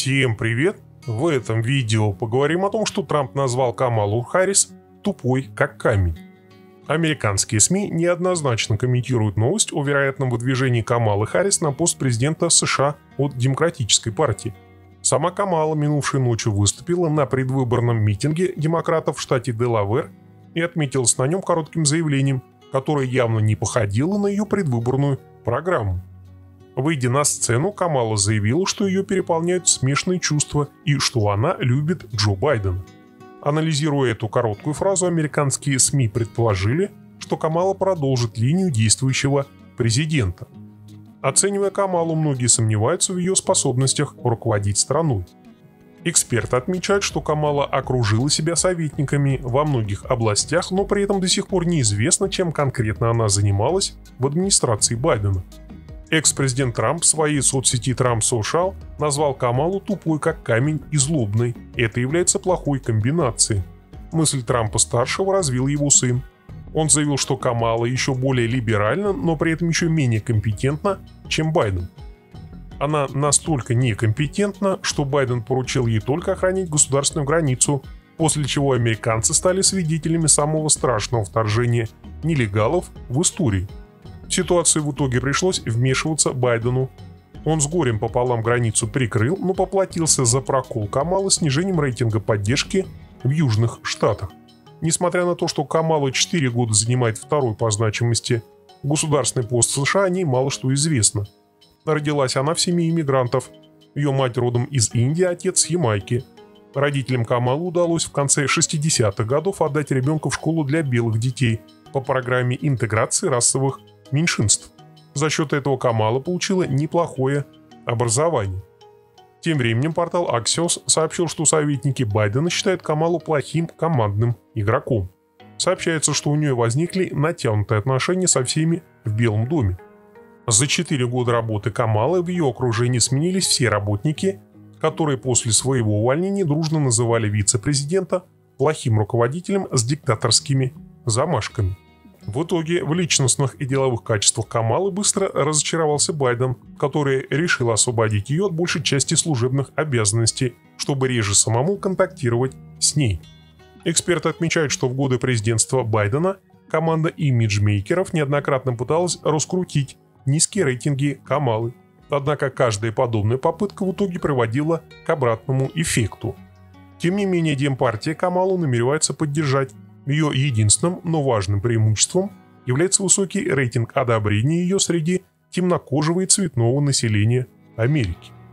Всем привет! В этом видео поговорим о том, что Трамп назвал Камалу Харрис тупой как камень. Американские СМИ неоднозначно комментируют новость о вероятном выдвижении Камалы Харрис на пост президента США от Демократической партии. Сама Камала минувшей ночью выступила на предвыборном митинге демократов в штате Делавэр и отметилась на нем коротким заявлением, которое явно не походило на ее предвыборную программу. Выйдя на сцену, Камала заявила, что ее переполняют смешанные чувства и что она любит Джо Байдена. Анализируя эту короткую фразу, американские СМИ предположили, что Камала продолжит линию действующего президента. Оценивая Камалу, многие сомневаются в ее способностях руководить страной. Эксперты отмечают, что Камала окружила себя советниками во многих областях, но при этом до сих пор неизвестно, чем конкретно она занималась в администрации Байдена. Экс-президент Трамп в своей соцсети Trump Social назвал Камалу тупой как камень и злобной. Это является плохой комбинацией. Мысль Трампа-старшего развил его сын. Он заявил, что Камала еще более либеральна, но при этом еще менее компетентна, чем Байден. Она настолько некомпетентна, что Байден поручил ей только охранять государственную границу, после чего американцы стали свидетелями самого страшного вторжения нелегалов в истории. В ситуацию в итоге пришлось вмешиваться Байдену. Он с горем пополам границу прикрыл, но поплатился за прокол Камалы снижением рейтинга поддержки в Южных Штатах. Несмотря на то, что Камала 4 года занимает второй по значимости государственный пост в США, о ней мало что известно. Родилась она в семье иммигрантов. Ее мать родом из Индии, отец с Ямайки. Родителям Камалы удалось в конце 60-х годов отдать ребенка в школу для белых детей по программе интеграции расовых меньшинств. За счет этого Камала получила неплохое образование. Тем временем портал Axios сообщил, что советники Байдена считают Камалу плохим командным игроком. Сообщается, что у нее возникли натянутые отношения со всеми в Белом доме. За 4 года работы Камалы в ее окружении сменились все работники, которые после своего увольнения дружно называли вице-президента плохим руководителем с диктаторскими замашками. В итоге в личностных и деловых качествах Камалы быстро разочаровался Байден, который решил освободить ее от большей части служебных обязанностей, чтобы реже самому контактировать с ней. Эксперты отмечают, что в годы президентства Байдена команда имиджмейкеров неоднократно пыталась раскрутить низкие рейтинги Камалы, однако каждая подобная попытка в итоге приводила к обратному эффекту. Тем не менее, Демпартия Камалу намеревается поддержать. Ее единственным, но важным преимуществом является высокий рейтинг одобрения ее среди темнокожего и цветного населения Америки.